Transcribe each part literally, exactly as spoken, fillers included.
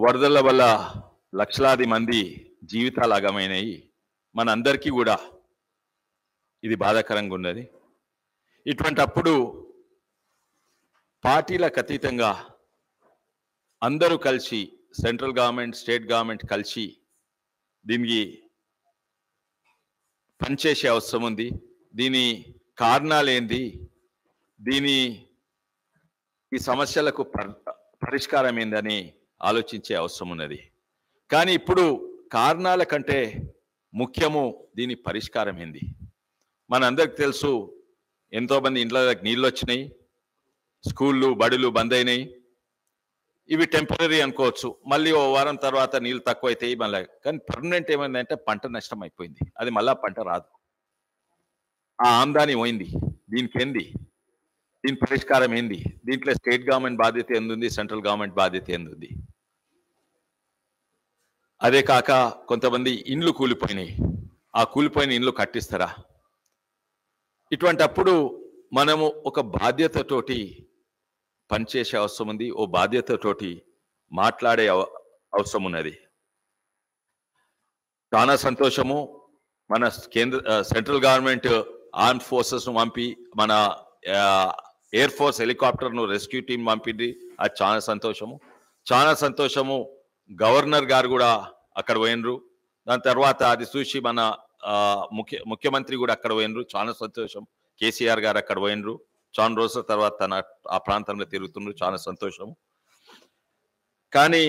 వరదల వల్ల లక్షలాది మంది జీవితాలు ఆగమైనాయి. మనందరికీ కూడా ఇది బాధాకరంగా ఉన్నది. ఇటువంటప్పుడు పార్టీలకు అతీతంగా అందరూ కలిసి, సెంట్రల్ గవర్నమెంట్, స్టేట్ గవర్నమెంట్ కలిసి దీనికి పనిచేసే అవసరం ఉంది. దీని కారణాలు ఏంది, దీని ఈ సమస్యలకు పరిష్కారం ఏందని ఆలోచించే అవసరం ఉన్నది. కానీ ఇప్పుడు కారణాల కంటే ముఖ్యము దీని పరిష్కారం ఏంది. మనందరికి తెలుసు, ఎంతోమంది ఇంట్లోకి నీళ్ళు వచ్చినాయి, స్కూళ్ళు బడులు బంద్ అయినాయి. ఇవి టెంపరీ అనుకోవచ్చు, మళ్ళీ ఓ వారం తర్వాత నీళ్ళు తక్కువ అవుతాయి మళ్ళీ. కానీ పర్మనెంట్ ఏమైందంటే పంట నష్టం అయిపోయింది, అది మళ్ళా పంట రాదు, ఆ ఆమ్దాని పోయింది. దీనికి ఏంది, దీని పరిష్కారం ఏంది? దీంట్లో స్టేట్ గవర్నమెంట్ బాధ్యత ఏంది, సెంట్రల్ గవర్నమెంట్ బాధ్యత ఏంది? అదే కాక కొంతమంది ఇండ్లు కూలిపోయినాయి, ఆ కూలిపోయిన ఇండ్లు కట్టిస్తారా? ఇటువంటప్పుడు మనము ఒక బాధ్యతతోటి పనిచేసే అవసరం ఉంది, ఓ బాధ్యతతోటి మాట్లాడే అవసరం ఉన్నది. చాలా సంతోషము, మన కేంద్ర సెంట్రల్ గవర్నమెంట్ ఆర్మ్ ఫోర్సెస్ను పంపి, మన ఎయిర్ ఫోర్స్ హెలికాప్టర్ను రెస్క్యూ టీం పంపింది, అది చాలా సంతోషము. చాలా సంతోషము గవర్నర్ గారు కూడా అక్కడ పోయినరు. దాని తర్వాత అది చూసి మన ముఖ్య ముఖ్యమంత్రి కూడా అక్కడ పోయినరు, చాలా సంతోషం. కేసీఆర్ గారు అక్కడ పోయినరు, చాలా రోజుల తర్వాత తన ఆ ప్రాంతంలో తిరుగుతున్నారు, చాలా సంతోషం. కానీ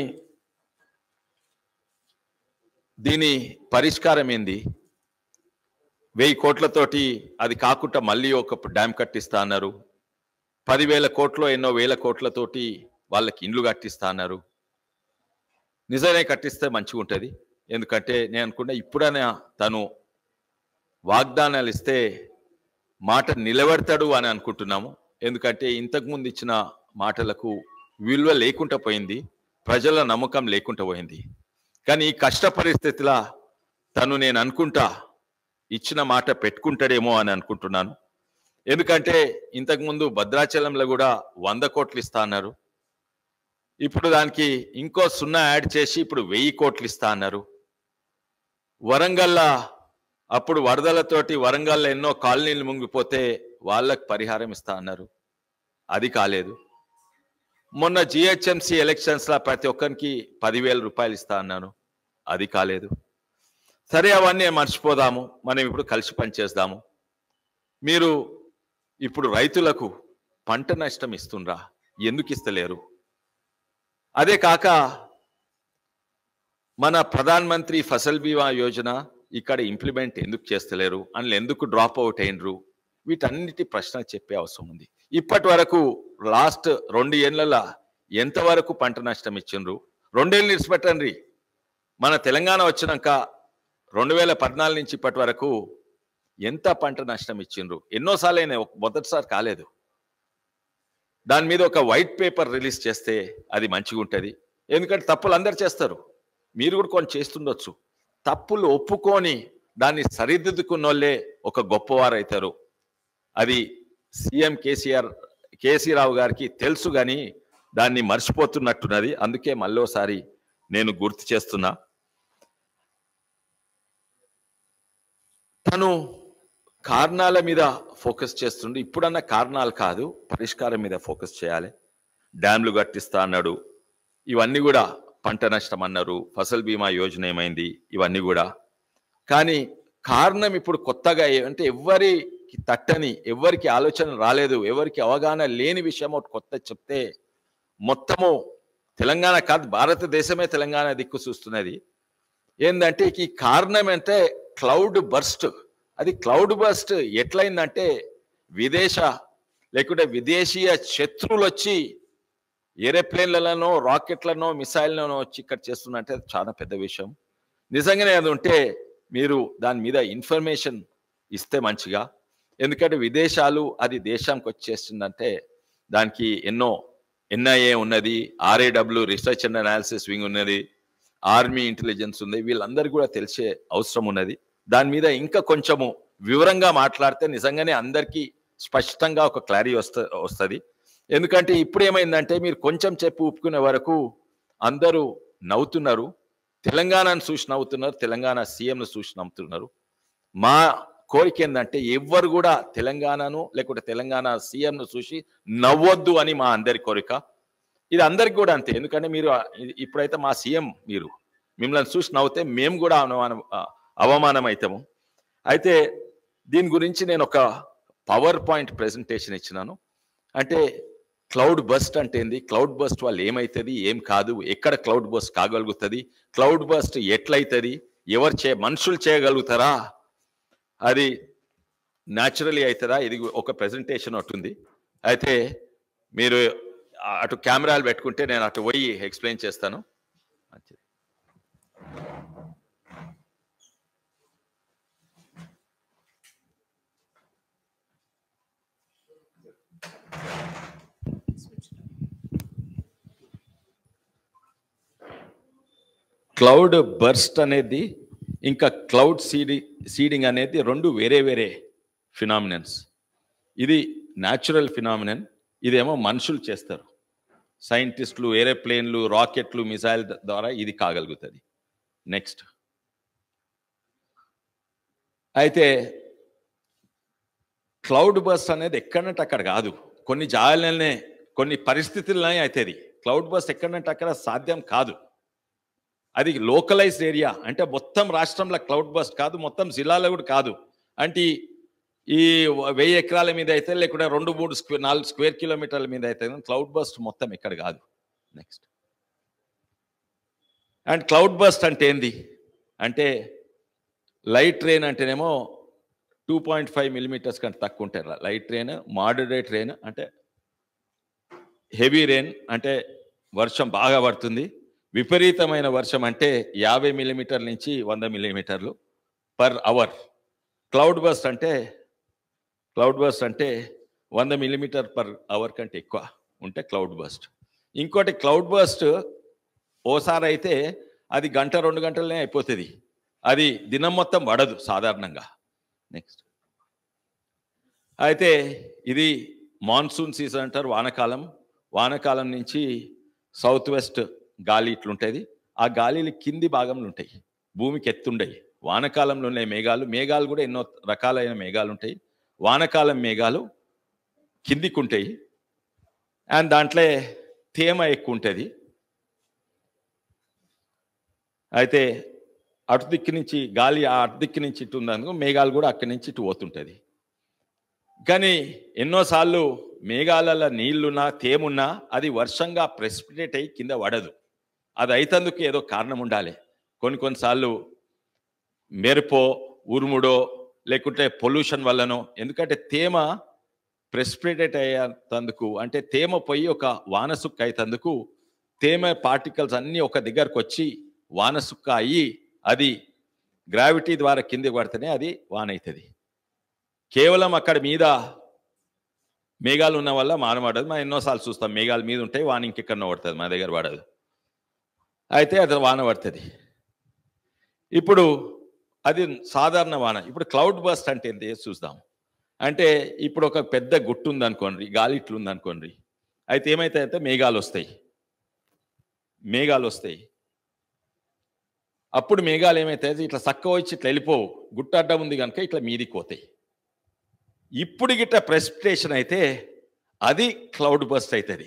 దీని పరిష్కారం ఏంది? వెయ్యి కోట్లతోటి అది కాకుండా మళ్ళీ ఒక డ్యామ్ కట్టిస్తా అన్నారు. పదివేల కోట్లు ఎన్నో వేల కోట్లతోటి వాళ్ళకి ఇండ్లు కట్టిస్తా అన్నారు. నిజమే కట్టిస్తే మంచిగా ఉంటుంది. ఎందుకంటే నేను అనుకున్నా ఇప్పుడైనా తను వాగ్దానాలు ఇస్తే మాట నిలబెడతాడు అని అనుకుంటున్నాము. ఎందుకంటే ఇంతకుముందు ఇచ్చిన మాటలకు విలువ లేకుండా పోయింది, ప్రజల నమ్మకం లేకుండా పోయింది. కానీ ఈ కష్ట పరిస్థితిలో తను నేను అనుకుంటా ఇచ్చిన మాట పెట్టుకుంటాడేమో అని అనుకుంటున్నాను. ఎందుకంటే ఇంతకుముందు భద్రాచలంలో కూడా వంద కోట్లు ఇస్తా అన్నారు, ఇప్పుడు దానికి ఇంకో సున్నా యాడ్ చేసి ఇప్పుడు వెయ్యి కోట్లు ఇస్తా అన్నారు. వరంగల్లో అప్పుడు వరదలతోటి వరంగల్లో ఎన్నో కాలనీలు మునిగిపోతే వాళ్ళకి పరిహారం ఇస్తా అన్నారు, అది కాలేదు. మొన్న జిహెచ్ఎంసీ ఎలక్షన్స్లో ప్రతి ఒక్కరికి పదివేల రూపాయలు ఇస్తా అన్నాను, అది కాలేదు. సరే అవన్నీ మర్చిపోదాము, మనం ఇప్పుడు కలిసి పనిచేద్దాము. మీరు ఇప్పుడు రైతులకు పంట నష్టం ఇస్తుండ్రా, ఎందుకు ఇస్తలేరు? అదే కాక మన ప్రధాన మంత్రి ఫసల్ బీమా యోజన ఇక్కడ ఇంప్లిమెంట్ ఎందుకు చేస్తలేరు, అందులో ఎందుకు డ్రాప్ అవుట్ అయినరు? వీటన్నిటి ప్రశ్న చెప్పే అవసరం ఉంది. ఇప్పటి వరకు లాస్ట్ రెండు ఏళ్లలో ఎంతవరకు పంట నష్టం ఇచ్చిండ్రు? రెండేళ్ళు నిడిచిపెట్టండి. మన తెలంగాణ వచ్చినాక రెండు వేల పద్నాలుగు నుంచి ఇప్పటి వరకు ఎంత పంట నష్టం ఇచ్చిండ్రు? ఎన్నోసార్లు అయినా, మొదటిసారి కాలేదు. దాని మీద ఒక వైట్ పేపర్ రిలీజ్ చేస్తే అది మంచిగా ఉంటుంది. ఎందుకంటే తప్పులు అందరు చేస్తారు, మీరు కూడా కొన్ని చేస్తుండొచ్చు. తప్పులు ఒప్పుకొని దాన్ని సరిదిద్దుకున్న వాళ్ళే ఒక గొప్పవారు అవుతారు. అది సీఎం కేసీఆర్ కేసీ రావు గారికి తెలుసు, కానీ దాన్ని మర్చిపోతున్నట్టున్నది. అందుకే మళ్ళోసారి నేను గుర్తు చేస్తున్నా. తను కారణాల మీద ఫోకస్ చేస్తుండే, ఇప్పుడన్నా కారణాలు కాదు పరిష్కారం మీద ఫోకస్ చేయాలి. డ్యామ్లు కట్టిస్తా అన్నాడు, ఇవన్నీ కూడా పంట నష్టం అన్నారు. ఫసల్ బీమా యోజన ఏమైంది, ఇవన్నీ కూడా. కానీ కారణం ఇప్పుడు కొత్తగా అంటే ఎవరికి తట్టని, ఎవరికి ఆలోచన రాలేదు, ఎవరికి అవగాహన లేని విషయం ఒకటి కొత్త చెప్తే మొత్తము తెలంగాణ కాదు భారతదేశమే తెలంగాణ దిక్కు చూస్తున్నది. ఏంటంటే ఈ కారణం అంటే క్లౌడ్ బర్స్ట్. అది క్లౌడ్ బర్స్ట్ ఎట్లయిందంటే విదేశ లేకుంటే విదేశీయ శత్రువులు వచ్చి ఏరోప్లేన్లలోనో రాకెట్లనో మిసైల్లోనో వచ్చి ఇక్కడ చేస్తున్నట్టే చాలా పెద్ద విషయం. నిజంగానే అది ఉంటే మీరు దాని మీద ఇన్ఫర్మేషన్ ఇస్తే మంచిగా. ఎందుకంటే విదేశాలు అది దేశానికి వచ్చేస్తుందంటే దానికి ఎన్నో ఎన్ఐఏ ఉన్నది, RAW research and analysis wing ఉన్నది, ఆర్మీ ఇంటెలిజెన్స్ ఉంది, వీళ్ళందరికీ కూడా తెలిసే అవసరం ఉన్నది. దాని మీద ఇంకా కొంచెము వివరంగా మాట్లాడితే నిజంగానే అందరికీ స్పష్టంగా ఒక క్లారిటీ వస్త వస్తుంది. ఎందుకంటే ఇప్పుడు ఏమైందంటే మీరు కొంచెం చెప్పి ఒప్పుకునే వరకు అందరూ నవ్వుతున్నారు, తెలంగాణను చూసి నవ్వుతున్నారు, తెలంగాణ సీఎంను చూసి నవ్వుతున్నారు. మా కోరిక ఏంటంటే ఎవ్వరు కూడా తెలంగాణను లేకుంటే తెలంగాణ సీఎంను చూసి నవ్వొద్దు అని మా అందరి కోరిక. ఇది అందరికి కూడా అంతే. ఎందుకంటే మీరు ఇప్పుడైతే మా సీఎం, మీరు మిమ్మల్ని చూసి నవ్వుతే మేము కూడా అవమానం అవమానం అవుతాము. అయితే దీని గురించి నేను ఒక పవర్ పాయింట్ ప్రెజెంటేషన్ ఇచ్చినాను. అంటే క్లౌడ్ బస్ట్ అంటే ఏంది, క్లౌడ్ బస్ట్ వల్ల ఏమవుతుంది, ఏం కాదు, ఎక్కడ క్లౌడ్ బస్ట్ కాగలుగుతుంది, క్లౌడ్ బస్ట్ ఎట్లయితుంది, ఎవరు చే మనుషులు చేయగలుగుతారా, అది న్యాచురలీ అవుతుందా, ఇది ఒక ప్రెజెంటేషన్ ఉంటుంది. అయితే మీరు అటు కెమెరాలు పెట్టుకుంటే నేను అటు పోయి ఎక్స్ప్లెయిన్ చేస్తాను. క్లౌడ్ బర్స్ట్ అనేది ఇంకా క్లౌడ్ సీడి సీడింగ్ అనేది రెండు వేరే వేరే ఫినామినన్స్. ఇది న్యాచురల్ ఫినామినన్, ఇదేమో మనుషులు చేస్తారు. సైంటిస్టులు, ఏరోప్లేన్లు, రాకెట్లు, మిసైల్ ద్వారా ఇది కాగలుగుతుంది. నెక్స్ట్. అయితే క్లౌడ్ బర్స్ట్ అనేది ఎక్కడంటే అక్కడ కాదు, కొన్ని జాగాలనే కొన్ని పరిస్థితులనే అవుతుంది. క్లౌడ్ బర్స్ట్ ఎక్కడంటే అక్కడ సాధ్యం కాదు. అది లోకలైజ్డ్ ఏరియా, అంటే మొత్తం రాష్ట్రంలో క్లౌడ్ బర్స్ట్ కాదు, మొత్తం జిల్లాలో కూడా కాదు. అంటే ఈ వెయ్యి ఎకరాల మీద అయితే లేకుంటే రెండు మూడు స్క్వేర్ నాలుగు స్క్వేర్ కిలోమీటర్ల మీద అయితే క్లౌడ్ బర్స్ట్ మొత్తం ఎక్కడ కాదు. నెక్స్ట్. అండ్ క్లౌడ్ బర్స్ట్ అంటే ఏంది అంటే లైట్ రెయిన్ అంటేనేమో టూ పాయింట్ ఫైవ్ మిల్లీమీటర్స్ కంటే తక్కువ ఉంటాయి. లైట్ రెయిన్, మోడరేట్ రెయిన్ అంటే హెవీ రెయిన్ అంటే వర్షం బాగా పడుతుంది. విపరీతమైన వర్షం అంటే యాభై మిల్లీమీటర్ల నుంచి వంద మిల్లీమీటర్లు పర్ అవర్. క్లౌడ్ బర్స్ట్ అంటే క్లౌడ్ బర్స్ట్ అంటే వంద మిల్లీమీటర్ పర్ అవర్ కంటే ఎక్కువ ఉంటే క్లౌడ్ బర్స్ట్. ఇంకోటి క్లౌడ్ బర్స్ట్ ఓసారి అయితే అది గంట రెండు గంటలనే అయిపోతుంది, అది దినం మొత్తం పడదు సాధారణంగా. నెక్స్ట్. అయితే ఇది మాన్సూన్ సీజన్ అంటారు, వానకాలం. వానకాలం నుంచి సౌత్ వెస్ట్ గాలి ఇట్లుంటుంది. ఆ గాలిలు కింది భాగంలో ఉంటాయి, భూమికి ఎత్తుండయి. వానకాలంలో ఉన్నాయి మేఘాలు, మేఘాలు కూడా ఎన్నో రకాలైన మేఘాలు ఉంటాయి. వానకాలం మేఘాలు కిందికి ఉంటాయి, అండ్ దాంట్లో తేమ ఎక్కువ ఉంటుంది. అయితే అటు దిక్కు నుంచి గాలి ఆ అటు దిక్కు నుంచి ఇటు ఉందనుకో, మేఘాలు కూడా అక్కడి నుంచి ఇటు పోతుంటుంది. కానీ ఎన్నోసార్లు మేఘాలలో నీళ్లున్నా తేమున్నా అది వర్షంగా ప్రెసిపిటేట్ అయ్యి కింద పడదు. అది అయితందుకు ఏదో కారణం ఉండాలి. కొన్ని కొన్నిసార్లు మెరుపో, ఉరుముడో, లేకుంటే పొల్యూషన్ వల్లనో. ఎందుకంటే తేమ ప్రెసిపిటేట్ అయ్యేందుకు, అంటే తేమ పోయి ఒక వానసుక్క అయితందుకు తేమ పార్టికల్స్ అన్నీ ఒక దగ్గరకు వచ్చి వానసుక్క అయ్యి అది గ్రావిటీ ద్వారా కిందికి పడితేనే అది వాన అవుతుంది. కేవలం అక్కడ మీద మేఘాలు ఉన్న వల్ల వాన పడదు. మనం ఎన్నోసార్లు చూస్తాం, మేఘాలు మీద ఉంటాయి, వాన ఇంకెక్కడో పడుతుంది, మన దగ్గర పడదు. అయితే అది వాన పడుతుంది. ఇప్పుడు అది సాధారణ వాన. ఇప్పుడు క్లౌడ్ బర్స్ట్ అంటే ఏంటి చూద్దాం. అంటే ఇప్పుడు ఒక పెద్ద గుట్టు ఉందనుకోండి, గాలి ఇట్లు ఉందనుకోండి. అయితే ఏమైతాయంటే మేఘాలు వస్తాయి మేఘాలు వస్తాయి అప్పుడు మేఘాలు ఏమైతాయి, ఇట్లా చక్క వచ్చి ఇట్లా వెళ్ళిపోవు, గుట్ట అడ్డం ఉంది కనుక ఇట్లా మీదికి పోతాయి. ఇప్పుడు గిట్ట ప్రెసిపిటేషన్ అయితే అది క్లౌడ్ బర్స్ట్ అవుతుంది.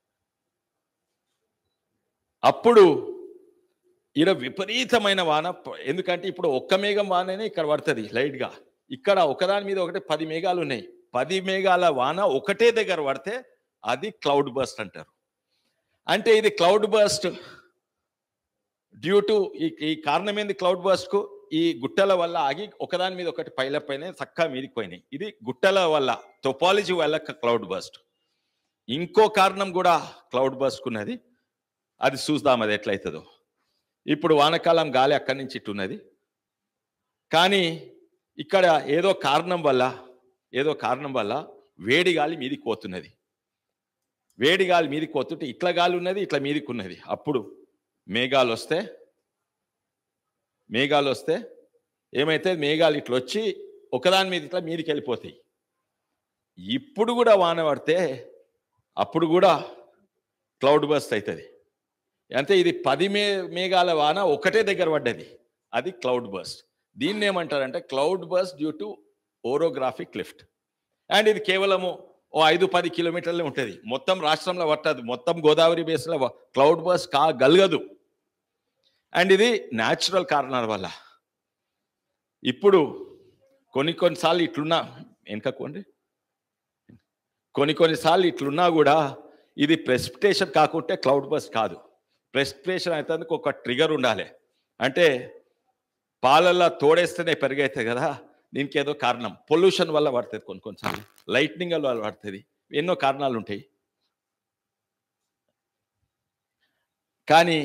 అప్పుడు ఈడ విపరీతమైన వాన. ఎందుకంటే ఇప్పుడు ఒక్క మేఘం వాననే ఇక్కడ పడుతుంది లైట్గా, ఇక్కడ ఒకదాని మీద ఒకటి పది మేఘాలు ఉన్నాయి. పది మేఘాల వాన ఒకటే దగ్గర పడితే అది క్లౌడ్ బర్స్ట్ అంటారు. అంటే ఇది క్లౌడ్ బర్స్ట్ డ్యూ టు ఈ కారణం ఏంది క్లౌడ్ బర్స్ట్కు, ఈ గుట్టల వల్ల ఆగి ఒకదాని మీద ఒకటి పైల పైన చక్కగా మీదికి పోయినాయి. ఇది గుట్టల వల్ల, టోపాలజీ వల్ల క్లౌడ్ బర్స్ట్. ఇంకో కారణం కూడా క్లౌడ్ బర్స్ట్కున్నది, అది చూద్దాం అది ఎట్లయితుందో. ఇప్పుడు వానకాలం గాలి అక్కడి నుంచి ఇట్టున్నది, కానీ ఇక్కడ ఏదో కారణం వల్ల ఏదో కారణం వల్ల వేడి గాలి మీదికి పోతున్నది. వేడి గాలి మీదికి పోతుంటే ఇట్లా గాలి ఉన్నది, ఇట్లా మీదికి ఉన్నది. అప్పుడు మేఘాలు వస్తే మేఘాలు వస్తే ఏమైతే మేఘాలు ఇట్లా వచ్చి ఒకదాని మీద ఇట్లా మీదికి వెళ్ళిపోతాయి. ఇప్పుడు కూడా వాన పడితే అప్పుడు కూడా క్లౌడ్ బర్స్ట్ అవుతుంది. అంటే ఇది పది మే మేఘాల వాన ఒకటే దగ్గర పడ్డది, అది క్లౌడ్ బర్స్ట్. దీన్ని ఏమంటారంటే cloud burst due to orographic lift. And ఇది కేవలము ఓ ఐదు పది కిలోమీటర్లే ఉంటుంది, మొత్తం రాష్ట్రంలో పట్టదు, మొత్తం గోదావరి బేస్లో క్లౌడ్ బర్స్ట్ కాగలగదు. అండ్ ఇది న్యాచురల్ కారణాల వల్ల. ఇప్పుడు కొన్ని కొన్నిసార్లు ఇట్లున్నా వెనకకోండి కొన్ని కొన్నిసార్లు ఇట్లున్నా కూడా ఇది ప్రెసిపిటేషన్ కాకుంటే క్లౌడ్ బర్స్ట్ కాదు. ప్రెసిపిటేషన్ అయితే ఒక ట్రిగర్ ఉండాలి. అంటే పాలల్లో తోడేస్తేనే పెరిగైతే కదా, దీనికి ఏదో కారణం. పొల్యూషన్ వల్ల పడుతుంది, కొన్ని కొన్నిసార్లు లైట్నింగ్ వల్ల పడుతుంది, ఎన్నో కారణాలు ఉంటాయి. కానీ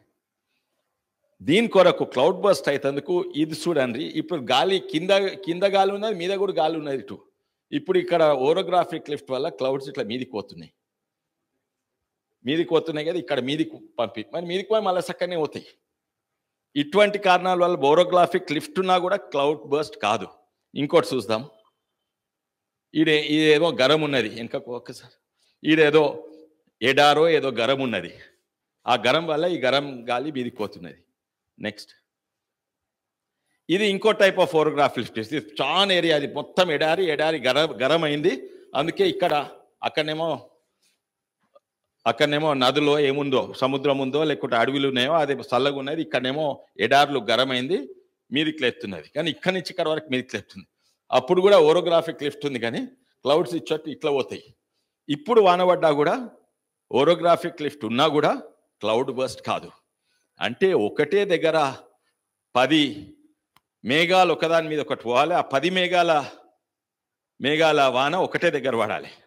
దీని కొరకు క్లౌడ్ బర్స్ట్ అయితందుకు ఇది చూడండి, ఇప్పుడు గాలి కింద కింద గాలి ఉన్నది, మీద కూడా గాలి ఉన్నది ఇటు. ఇప్పుడు ఇక్కడ ఓరోగ్రాఫిక్ లిఫ్ట్ వల్ల క్లౌడ్స్ ఇట్లా మీదికి పోతున్నాయి, మీదికి పోతున్నాయి కదా, ఇక్కడ మీదికి పంపి మరి మీదికి పోయి మళ్ళీ చక్కనే పోతాయి. ఇటువంటి కారణాల వల్ల ఓరోగ్రాఫిక్ లిఫ్ట్ ఉన్నా కూడా క్లౌడ్ బర్స్ట్ కాదు. ఇంకోటి చూద్దాం. ఈడే ఇదేదో గరం ఉన్నది, వెనక ఒక్కసారి ఈడేదో ఎడారో ఏదో గరం ఉన్నది, ఆ గరం వల్ల ఈ గరం గాలి మీదికి పోతున్నది. నెక్స్ట్ ఇది ఇంకో టైప్ ఆఫ్ ఓరోగ్రాఫ్ లిఫ్ట్. ఇది చాలా ఏరియా, అది మొత్తం ఎడారి ఎడారి గర గరం అయింది. అందుకే ఇక్కడ అక్కడనేమో అక్కడనేమో నదిలో ఏముందో, సముద్రం ఉందో లేకుంటే అడవులు ఉన్నాయో అది చల్లగా ఉన్నది, ఇక్కడనేమో ఎడార్లు గరమైంది, మీదికి లేపుతున్నది. కానీ ఇక్కడి నుంచి ఇక్కడ వరకు మీదికి లేపుతుంది. అప్పుడు కూడా ఓరోగ్రాఫిక్ లిఫ్ట్ ఉంది, కానీ క్లౌడ్స్ ఇచ్చట్టు ఇట్లా పోతాయి. ఇప్పుడు వానబడ్డా కూడా ఓరోగ్రాఫిక్ లిఫ్ట్ ఉన్నా కూడా క్లౌడ్ బర్స్ట్ కాదు. అంటే ఒకటే దగ్గర పది మేఘాలు ఒకదాని మీద ఒకటి పోవాలి, ఆ పది మేఘాల మేఘాల వాన ఒకటే దగ్గర పడాలి.